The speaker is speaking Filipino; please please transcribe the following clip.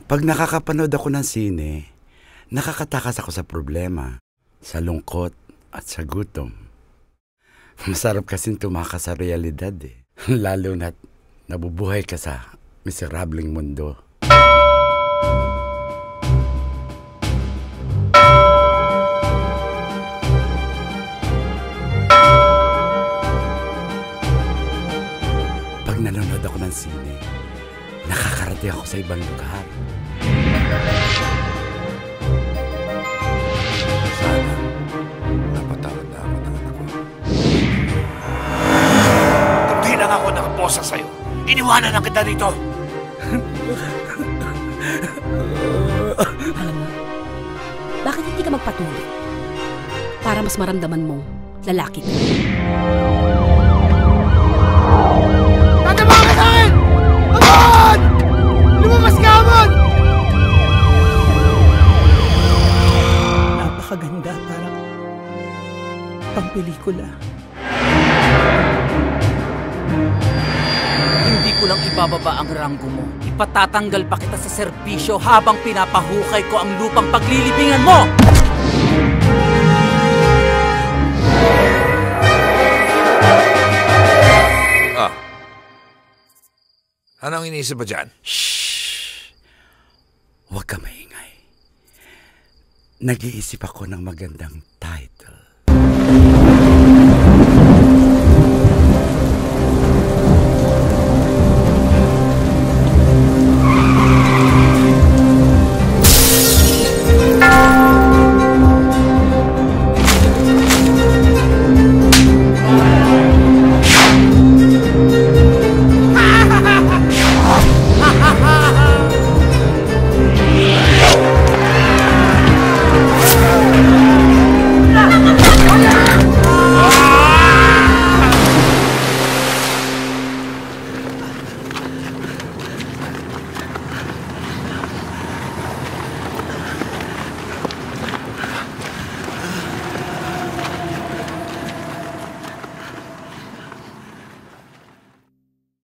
Pag nakakapanood ako ng sine, nakakatakas ako sa problema, sa lungkot at sa gutom. Masarap kasing tumakas sa realidad eh. Lalo na't nabubuhay ka sa miserableng mundo. Pag nanonood ako ng sine, nakakarating ako sa ibang lugar. Sana, napatawad na ako ng anak ko. Hindi lang ako nakaposa sa'yo. Iniwanan na kita dito. Alam mo, bakit hindi ka magpatuloy? Para mas maramdaman mong lalaki ka. Tatama ka sa akin! Amon! Lumabas ka, Amon! Napakaganda, parang pang-pelikula. Hindi ko lang ibababa ang ranggo mo. Ipatatanggal pa kita sa serbisyo habang pinapahukay ko ang lupang paglilibingan mo! Anong iniisip mo dyan? Shhh! Huwag ka maingay. Nag-iisip ako ng magandang title.